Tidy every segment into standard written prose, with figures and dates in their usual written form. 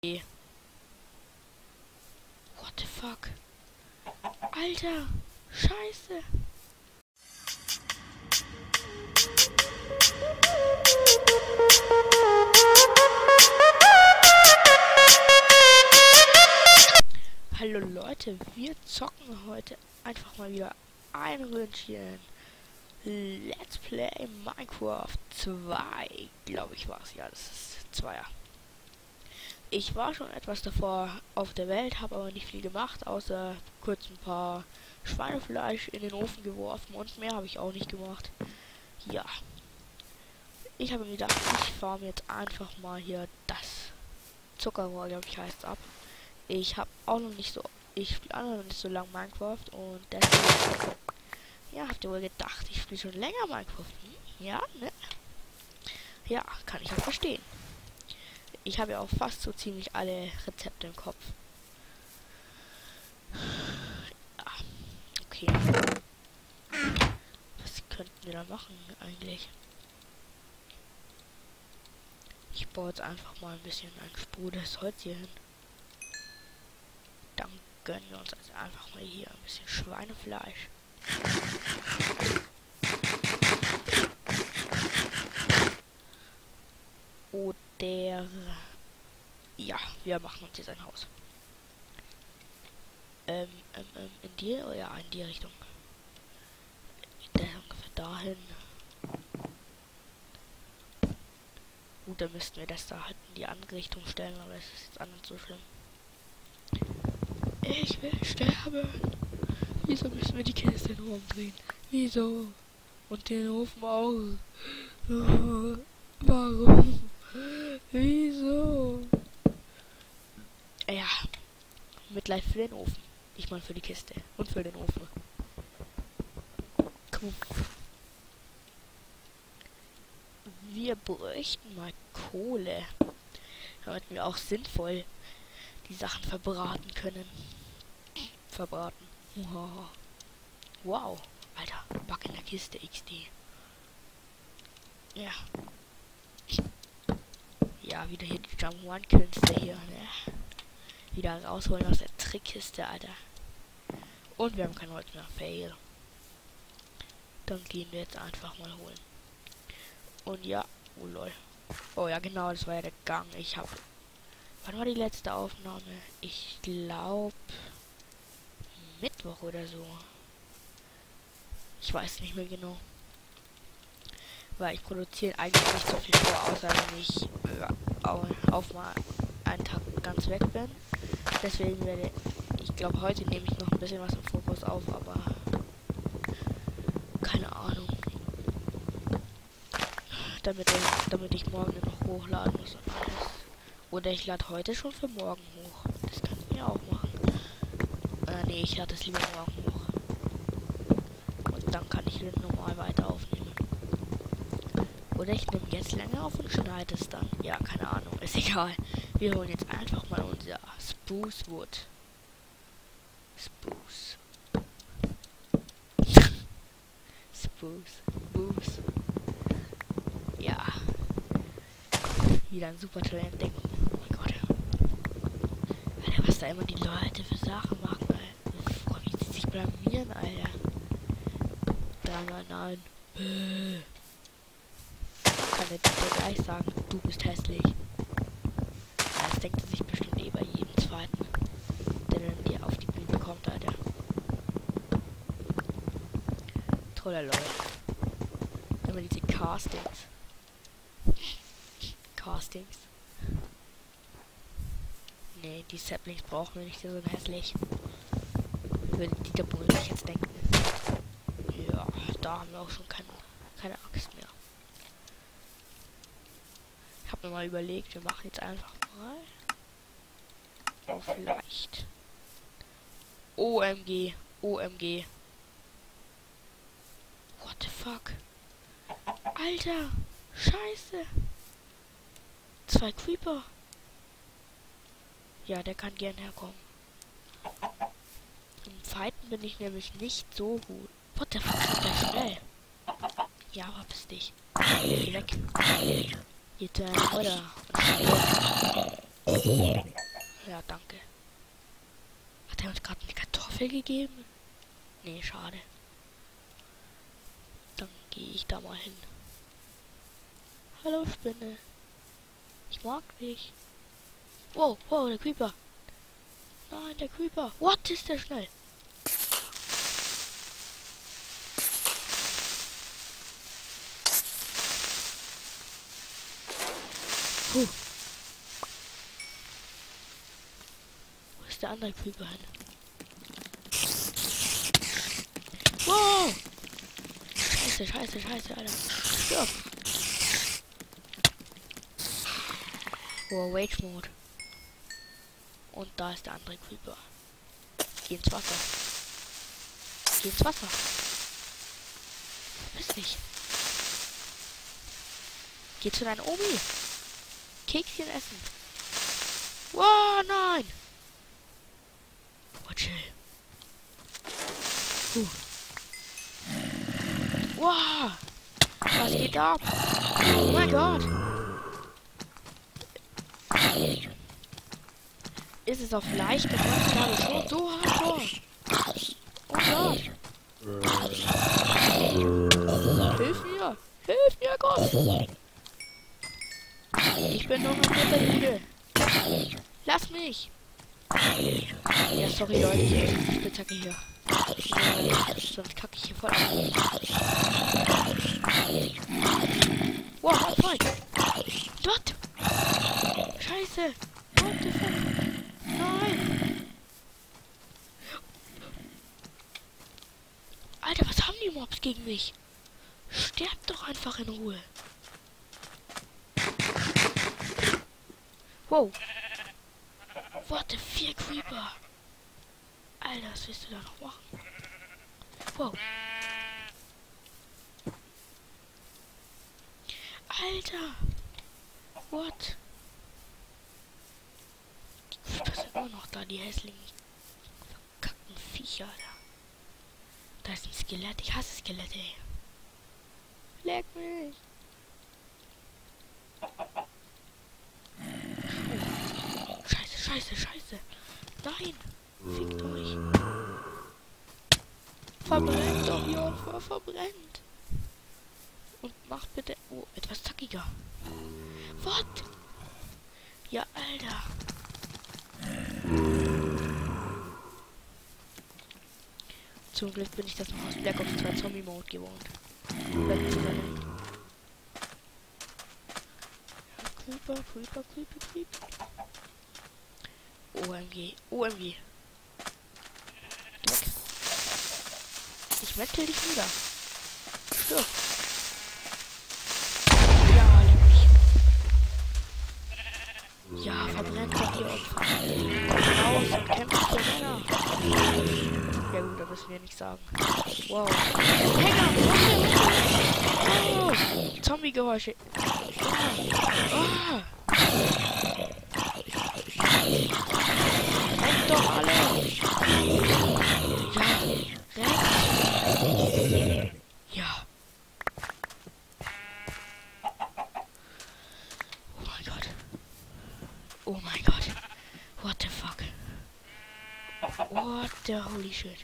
What the fuck? Alter, Scheiße. Hallo Leute, wir zocken heute einfach mal wieder ein Ründchen. Let's Play Minecraft 2, glaube ich war es. Ja, das ist 2er. Ich war schon etwas davor auf der Welt, habe aber nicht viel gemacht, außer kurz ein paar Schweinefleisch in den Ofen geworfen und mehr habe ich auch nicht gemacht. Ja. Ich habe mir gedacht, ich fahre mir jetzt einfach mal hier das Zuckerrohr, glaube ich, heißt es ab. Ich habe auch noch nicht so, ich spiele auch noch nicht so lange Minecraft und deswegen, ja, habt ihr wohl gedacht, ich spiele schon länger Minecraft. Ja, ne? Ja, kann ich auch verstehen. Ich habe ja auch fast so ziemlich alle Rezepte im Kopf. Ja, okay. Was könnten wir da machen eigentlich? Ich baue jetzt einfach mal ein bisschen ein sprudelndes Holz hier hin. Dann gönnen wir uns also einfach mal hier ein bisschen Schweinefleisch. Oder ja, wir machen uns jetzt ein Haus. In die, ja, in die Richtung. Ungefähr dahin. Gut, dann müssten wir das da halt in die andere Richtung stellen, aber es ist jetzt anders so schlimm. Ich will sterben. Wieso müssen wir die Kiste nur umdrehen? Wieso? Und den Ofen auch. Warum? Wieso? Ja. Mitleid für den Ofen. Nicht mal für die Kiste. Und für den Ofen. Wir bräuchten mal Kohle. Damit wir auch sinnvoll die Sachen verbraten können. Verbraten. Wow. Alter, Back in der Kiste XD. Ja. Ja, wieder hier die Jump One Künste hier, ne? Wieder rausholen aus der Trickkiste, Alter. Und wir haben kein Holz mehr. Fail. Dann gehen wir jetzt einfach mal holen. Und ja, oh lol. Oh ja, genau, das war ja der Gang. Ich hab. Wann war die letzte Aufnahme? Ich glaube Mittwoch oder so. Ich weiß nicht mehr genau. Weil ich produziere eigentlich nicht so viel vor, außer wenn ich auf mal einen Tag ganz weg bin. Deswegen werde ich glaube, heute nehme ich noch ein bisschen was im Fokus auf, aber keine Ahnung. Damit ich morgen noch hochladen muss und alles. Oder ich lade heute schon für morgen hoch. Das kann ich mir auch machen. Nee, ich lade es lieber morgen hoch. Und dann kann ich wieder normal weiter aufnehmen. Oder ich nehme jetzt länger auf und schneide es dann. Ja, keine Ahnung. Ist egal. Wir holen jetzt einfach mal unser Spruce Wood. Spruce. Spruce. Ja. Wieder ein super Talent denken. Oh mein Gott. Alter, was da immer die Leute für Sachen machen, Alter. Wie sie sich blamieren, Alter. 399. Kann der Typ gleich sagen, du bist hässlich. Das denkt er sich bestimmt eh bei jedem zweiten, der dann dir auf die Bühne kommt, Alter. Toller Leute. Immer diese Castings. Nee, die Saplings brauchen wir nicht, die sind hässlich. Würde Dieter Bohlen sich jetzt denken. Ja, da haben wir auch schon keine Axt mehr. Ich habe mir mal überlegt, wir machen jetzt einfach mal auf leicht. OMG. What the fuck? Alter, Scheiße. 2 Creeper. Ja, der kann gern herkommen. Im Fighten bin ich nämlich nicht so gut. What the fuck, ist der schnell? Ja, verpiss dich. Geh weg. Geht oder? Ja, danke. Hat er uns gerade eine Kartoffel gegeben? Nee, schade. Dann gehe ich da mal hin. Hallo Spinne. Ich mag dich. Wow, wow, der Creeper. Nein, der Creeper. What, ist der schnell? Puh. Wo ist der andere Creeper hin? Wow! Scheiße, scheiße, scheiße, Alter. Stirb! Oh, Rage Mode. Und da ist der andere Creeper. Geh ins Wasser. Geh ins Wasser. Verpiss dich. Geh zu deiner Omi. Kekschen essen. Wow, nein! Oh, chill. Wow! Was geht ab? Oh mein Gott! Ist es auf leicht gemacht, gerade schon so hardcore? Oh Gott! Hilf mir! Hilf mir, Gott! Ich bin noch ein Müde. Lass mich! Ja, sorry Leute, ich muss die Spitzhacke hier. Sonst kacke ich hier voll ab. Wow, hot fight! What? Scheiße! What the fuck? Nein! Alter, was haben die Mobs gegen mich? Sterbt doch einfach in Ruhe. Wow. Warte, 4 Creeper. Alter, was willst du da noch machen? Wow. Alter. What? Die Creeper sind immer noch da, die hässlichen verkackten Viecher, Alter. Da ist ein Skelett. Ich hasse Skelette, ey. Leck mich. Scheiße, scheiße, scheiße. Nein. Fickt euch. Verbrennt doch, Junge. Verbrennt. Und macht bitte... Oh, etwas zackiger. What? Ja, Alter. Zum Glück bin ich das noch aus Black Ops 2 Zombie Mode gewohnt. Creeper, Creeper, Creeper, Creeper. OMG, OMG. Weg. Ich mettel dich wieder. Stirb. Ja, leck mich. Ja, verbrennt doch die Opfer. Raus und kämpft für Männer. Ja gut, da müssen wir nicht sagen. Wow. Hänger! Wow! Zombie-Geräusche. Ah! Rennt doch alle! Ja, rennt! Ja. Oh mein Gott. Oh mein Gott. What the fuck? What the holy shit?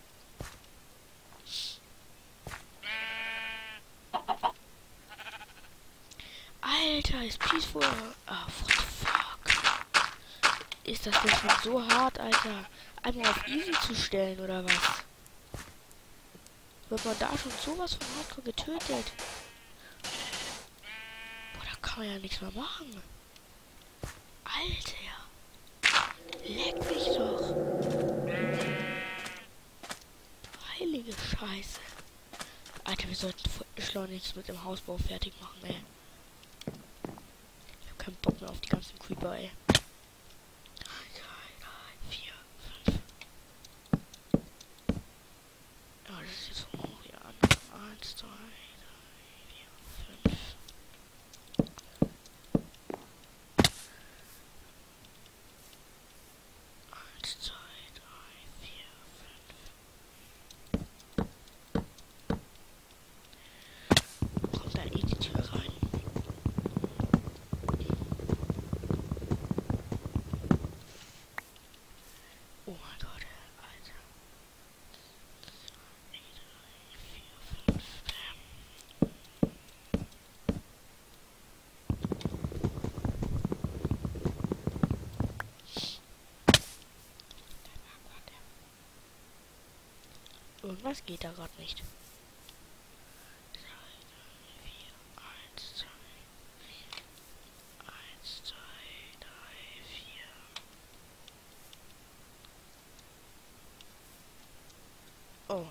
Alter, ist peaceful. Ah, what the fuck? Ist das denn schon so hart, Alter? Einmal auf easy zu stellen, oder was? Wird man da schon sowas von hardcore getötet? Boah, da kann man ja nichts mehr machen. Alter. Leck mich doch. Heilige Scheiße. Alter, wir sollten schleunigst mit dem Hausbau fertig machen, ey. Ich hab keinen Bock mehr auf die ganzen Creeper, ey. 4, 5. Ja, das ist jetzt von hoch hier an. 1, 2, 3, 4, 5. 1, 2, 3, 4, 5. Kommt da in die Tür rein. Irgendwas geht da gerade nicht. 1, 2, 3, 4. Oh.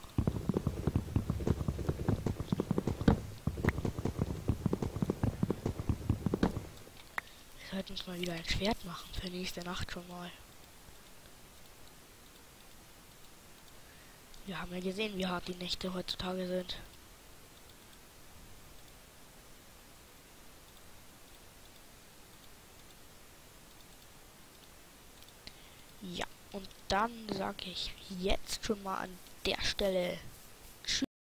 Wir sollten uns mal wieder ein Schwert machen für nächste Nacht schon mal. Wir haben ja gesehen, wie hart die Nächte heutzutage sind. Ja, und dann sage ich jetzt schon mal an der Stelle